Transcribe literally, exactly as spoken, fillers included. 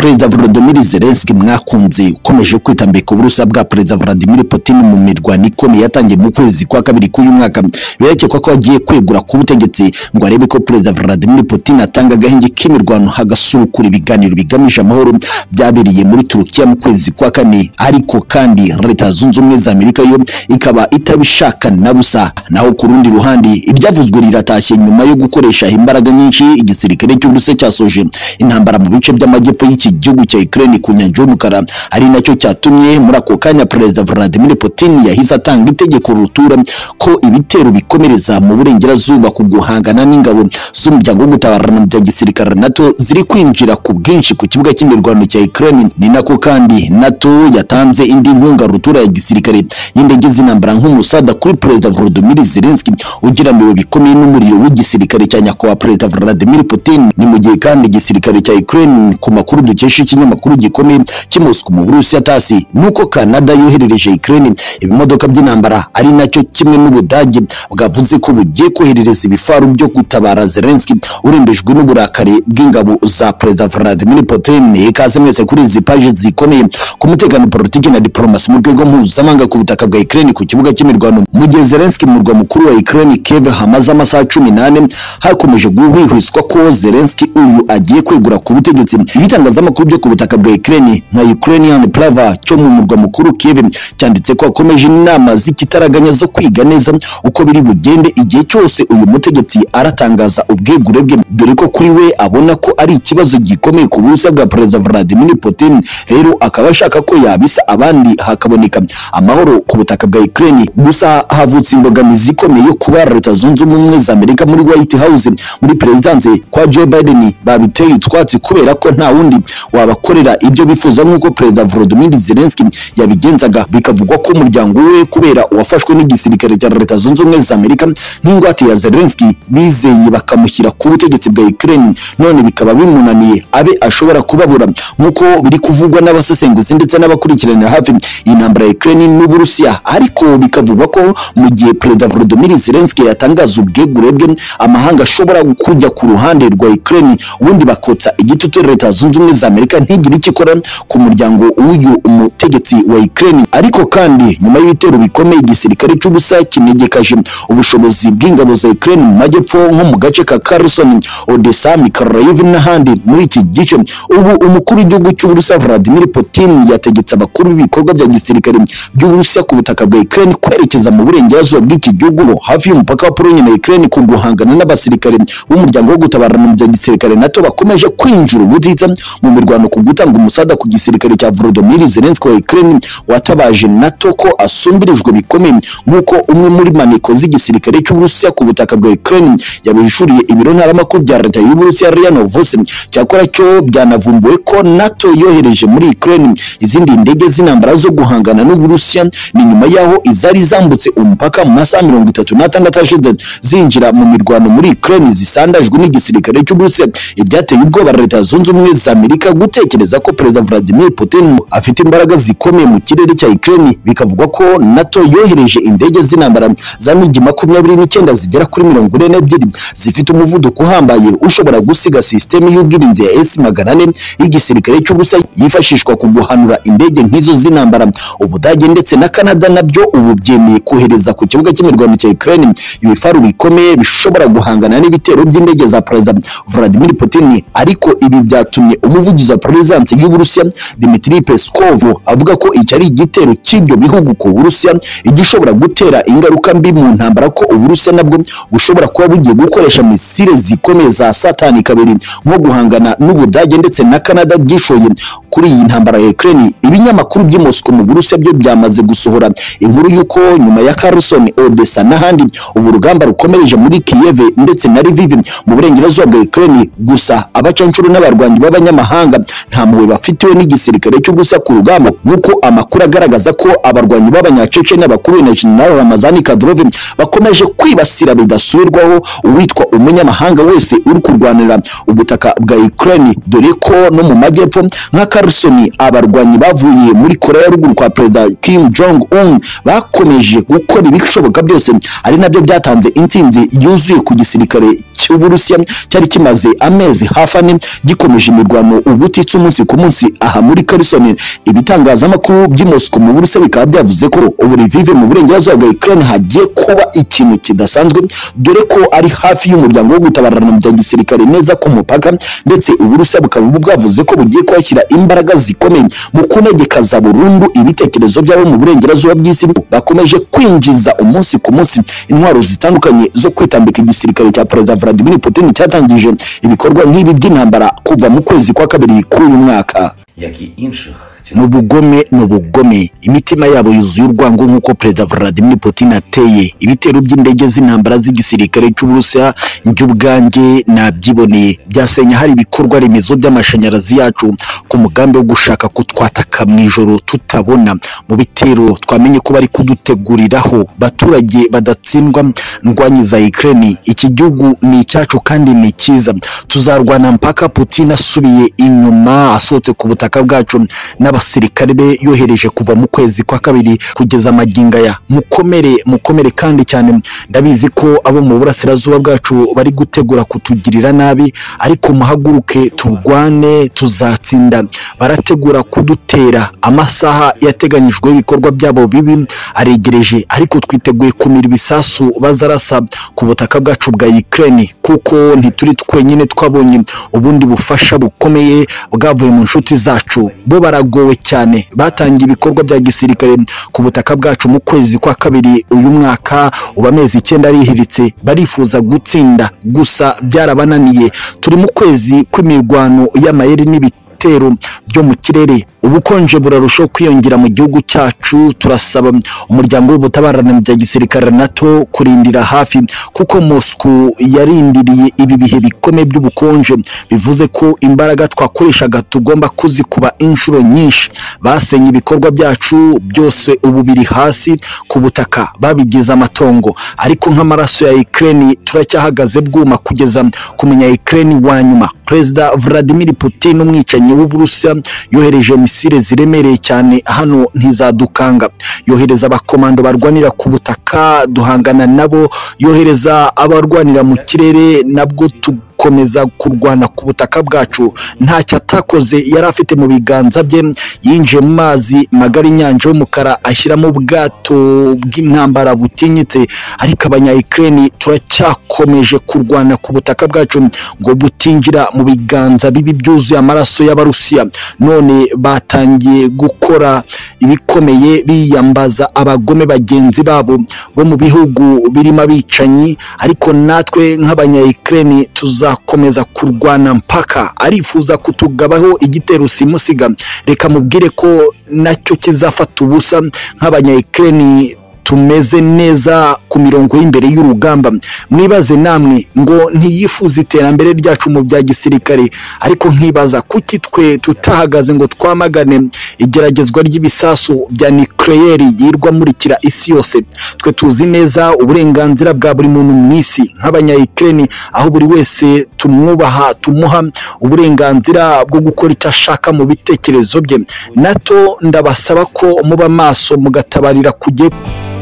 Perezida Volodymyr Zelensky mwakunze ukomeje kwitambika uburusa bwa Perezida Vladimir Putin mu mirwano ikomeye yatangiye mu kwezi kwa kabiri k'uyu mwaka. Birakekwa ko agiye kwegura ku butegetsi ngo arebe ko Perezida Vladimir Putin atanga agahenge k'imirwano hagasukura ibiganiro bigamije amahoro byabereye muri Turukiya mu kwezi kwa kane. Ariko kandi Leta Zunze Ubumwe za Amerika yo ikaba itabishaka na busa. Naho ku rundi ruhande ibyavuzwe riratashye nyuma yo gukoresha imbaraga nyinshi igisirikare cy'Uburusiya cyasoje intambara mu bice by'amajyepfo y'iki gihugu cya Ukraine ku nyanja y'umukara, ari nacyo cyatumye muri ako kanya Perezida Vladimir Putin yahise atanga itegeko rutura ko ibitero bikomereza mu burengerazuba ku guhangana n'ingabo z'umuryango wo gutabarana bya gisirikare NATO ziri kwinjira ku bwinshi ku kibuga cy'imirwano cya Ukraine. Ni nako kandi NATO yatanze indi nkunga rutura ya gisirikare y'indege z'intambara nk'umusada kuri Perezida Volodymyr Zelensky ugiramiwe bikomeye n'umuriro w'igisirikare cya nyakubahwa Perezida Vladimir Putin. Ni mu gihe kandi igisirikare cya Ukraine ku makuru dukesha ikinyamakuru gikomeye cy'Moscow mu Burusiya tasi nuko Canada yoherereje Ukraine ibimodoka by'intambara, ari nacyo kimwe n'Ubudage bwavuze ko bugiye koherereza ibifaru byo gutabara Zelensky urembejwe n'uburakari bw'ingabo za Perezida Vladimir Putin. Ikaze mwese kuri izi page zikomeye ku mutekano, politiki na diplomasi mu rwego mpuzamahanga ku butaka bwa Ukraine ku kibuga cy'imirwano. Mu gihe Zelensky mu murwa mukuru wa Ukraine Kiev hamaze amasaha cumi n'ane hakomeje guhwihwiswa ko Zelensky uyu agiye kwegura ku butegetsi. Ibitangazamakuru byo ku butaka bwa Ukraine nka Ukrainian Pravda cyo mu murwa mukuru Kiev cyanditse ko akomeje inama z'ikitaraganya zo kwiga neza uko biri bugende igihe cyose uyu mutegetsi aratangaza ubwegure bwe, dore ko kuri we abona ko ari ikibazo gikomeye ku Burusiya bwa Perezida Vladimir Putin. Rero akaba ashaka ko yabisa abandi hakaboneka amahoro ku butaka bwa Ukraine. Gusa havutse imbogamizi ikomeye yo kuba Leta Zunze Ubumwe za Amerika muri White House muri Presidence kwa Joe Biden babiteye utwatsi kubera ko nta wundi wabakorera ibyo bifuza nk'uko Perezida Volodymyr Zelensky yabigenzaga. Bikavugwa ko umuryango we kubera wafashwe n'igisirikare cya Leta Zunze Ubumwe za Amerika n'ingwate ya Zelensky bizeye bakamushyira ku butegetsi bwa Ukraine, none bikaba bimunaniye abe ashobora kubabura nk'uko biri kuvugwa n'abasesenguzi ndetse n'abakurikiranira hafi intambara ya Ukraine n'Uburusiya. Ariko bikavugwa ko mu gihe Perezida Volodymyr Zelensky yatangaza ubwegure bwe amahanga ashobora kujya ku ruhande rwa Ukraine ubundi bakotsa igitutu Leta Zunze Ubumwe za Amerika ntigire icyo ikora ku muryango w'uyu umutegetsi wa Ukraine. Ariko kandi nyuma y'ibitero bikomeye igisirikare cy'Uburusiya kinegekaje ubushobozi bw'ingabo za Ukraine mu majyepfo nko mu gace ka Kherson, Odessa, Mykolaiv n'ahandi muri iki gice, ubu umukuru w'igihugu cy'Uburusiya Vladimir Putin yategetse abakuru b'ibikorwa bya gisirikare by'Uburusiya ku butaka bwa Ukraine kwerekeza mu burengerazuba bw'iki gihugu hafi y'umupaka wa Pologne na Ukraine ku guhangana n'abasirikare b'umuryango wo gutabarana bya gisirikare NATO bakomeje kwinjira ubutitsa mu mirwano ku gutanga umusada ku gisirikare cya Volodymyr Zelensky wa Ukraine watabaje NATO ko asumbirijwe bikomeye nk'uko umwe muri maneko z'igisirikare cy'Uburusiya ku butaka bwa Ukraine yabihishuriye ibiro ntaramakuru bya Leta y'Uburusiya R I A Novosti. Cyakora cyo byanavumbuwe ko NATO yohereje muri Ukraine izindi ndege z'intambara zo guhangana n'Uburusiya ni nyuma yaho izari zambutse umupaka mu masaha mirongo itatu n'atandatu ashize zinjira mu mirwano muri Ukraine zisandajwe n'igisirikare cy'Uburusiya. Ibyateye ubwoba Leta Zunze Ubumwe za Amerika gutekereza ko Perezida Vladimir Putin afite imbaraga zikomeye mu kirere cya Ukraine. Bikavugwa ko NATO yohereje indege z'intambara za MiG makumyabiri n'icyenda zigera kuri mirongo ine n'ebyiri zifite umuvuduko uhambaye ushobora gusiga systeme y'ubwirinzi ya S magana ane y'igisirikare cy'Uburusiya yifashishwa ku guhanura indege nk'izo z'intambara. Ubudage ndetse na Canada nabyo ubu byemeye kohereza ku kibuga cy'imirwano cya Ukraine ibifaru bikomeye bishobora guhangana n'ibitero by'indege za Perezida Vladimir Putin. Ariko ibi byatumye umuvugizi wa Presidence y'Uburusiya Dmitry Peskov avuga ko iki ari igitero cy'ibyo bihugu ku Burusiya igishobora gutera ingaruka mbi mu ntambara, ko Uburusiya nabwo bushobora kuba bugiye gukoresha misile zikomeye za Satani kabiri nko guhangana n'Ubudage ndetse na Canada byishoye kuri iyi ntambara ya Ukraine. Ibinyamakuru by'i Moscow mu Burusiya byo byamaze gusohora inkuru y'uko nyuma ya Kherson, Odessa n'ahandi ubu rugamba rukomereje muri Kiev ndetse na Lviv mu burengerazuba bwa Ukraine. Gusa abacancuro n'abarwanyi b'abanyamahanga nta muwe bafitiwe n'igisirikare cy'Uburusiya ku rugamba, nk'uko amakuru agaragaza ko abarwanyi b'abanyacece n'abakuru na General Ramazan Kadyrov bakomeje kwibasira bidasubirwaho uwitwa umunyamahanga wese uri kurwanira ubutaka bwa Ukraine, dore ko no mu majyepfo nka Kherson abarwanyi bavuye muri Korea ya ruguru kwa Perezida Kim Jong Un bakomeje gukora ibishoboka byose, ari nabyo byatanze intsinzi yuzuye ku gisirikare cy'Uburusiya cyari kimaze amezi hafi ane gikomeje imirwano ubutitse umunsi ku munsi aha muri Kherson. Ibitangazamakuru by'i Moscow mu Burusiya bikaba byavuze ko ubu Lviv mu burengerazuba bwa Ukraine hagiye kuba ikintu kidasanzwe, dore ko ari hafi y'umuryango wo gutabarana mu bya gisirikare neza ku mupaka, ndetse Uburusiya bukaba bwavuze ko bugiye kwashyira imbaraga zikomeye mu kunegekaza burundu ibitekerezo byabo mu burengerazuba bw'isi bakomeje kwinjiza umunsi ku munsi intwaro zitandukanye zo kwitambika igisirikare cya Perezida Vladimir Putin cyatangije ibikorwa nk'ibi by'intambara kuva mu kwezi kwa kabiri k'uyu mwaka. Nubugome nubugome imitima yabo yuzuye urwango nk'uko Perezida Vladimir Putin ateye ibitero by'indege z'intambara z'igisirikare cy'Uburusiya. Njyubwange nabyiboneye byasenya hari ibikorwa remezo by'amashanyarazi yacu ku mugambi wo gushaka kutwataka mu ijoro tutabona. Mu bitero twamenye ko bari kuduteguriraho baturage badatsindwa ndwanyi za Ukraine. Iki gihugu ni icyacu kandi ni cyiza, tuzarwana mpaka Putin asubiye inyuma asohotse ku butaka bwacu n'abasirikare be yohereje kuva mu kwezi kwa kabiri kugeza amaginga ya. Mukomere mukomere kandi cyane, ndabizi ko abo mu burasirazuba bwacu bari gutegura kutugirira nabi, ariko muhaguruke turwane tuzatsinda. Barategura kudutera, amasaha yateganyijwe ibikorwa byabo bibi aregereje, ariko twiteguye kumira ibisasu bazarasa ku butaka bwacu bwa Ukraine, kuko ntituri twenyine twabonye ubundi bufasha bukomeye bwavuye mu nshuti zacu. Bo baragowe cyane, batangiye ibikorwa bya gisirikare ku butaka bwacu mu kwezi kwa kabiri uyu mwaka, uba amezi icyenda arihiritse, barifuza gutsinda gusa byarabananiye. Turi mu kwezi kw'imirwano y'amayeri n'ibitero byo mu kirere. Ubukonje burarushaho kwiyongera mu gihugu cyacu. Turasaba umuryango w'ubutabarana bya gisirikare NATO kurindira hafi, kuko Moscow yarindiriye ibi bihe bikomeye by'ubukonje. Bivuze ko imbaraga twakoreshaga tugomba kuzikuba inshuro nyinshi. Basenye ibikorwa byacu byose, ubu biri hasi ku butaka, babigize amatongo. Ariko nk'amaraso ya Ukraine turacyahagaze bwuma kugeza kumenya Ukraine wa nyuma. Perezida Vladimir Putin umwicanyi w'Uburusiya yohereje misile ziremereye cyane hano ntizadukanga. Yohereza abakomando barwanira ku butaka duhangana nabo, yohereza abarwanira mu kirere nabwo tukomeza kurwana ku butaka bwacu. Ntacyo atakoze, yari afite mu biganza bye. Yinje mu mazi magari, inyanja y'umukara, ashyiramo ubwato bw'intambara butinyitse, ariko abanya Ukraine turacyakomeje kurwana ku butaka bwacu ngo butinjira mu biganza bibi byuzuye amaraso y'Abarusiya. None batangiye gukora ibikomeye biyambaza abagome bagenzi babo bo mu bihugu birimo abicanyi, ariko natwe nk'abanya Ukraine tuzakomeza kurwana mpaka. Arifuza kutugabaho igitero simusiga, reka mubwire ko nacyo kizafata ubusa. Nk'abanya Ukraine tumeze neza ku mirongo y'imbere y'urugamba. Mwibaze namwe ngo ntiyifuza iterambere ryacu mu bya gisirikare, ariko nkibaza kuki twe tutahagaze ngo twamagane igeragezwa ry'ibisasu bya nucleaire yirwa murikira isi yose. Twe tuzi neza uburenganzira bwa buri muntu mu isi nk'abanya Ukraine, aho buri wese tumwubaha, tumuha uburenganzira bwo gukora icyo ashaka mu bitekerezo bye. NATO ndabasaba ko muba maso mugatabarira kujye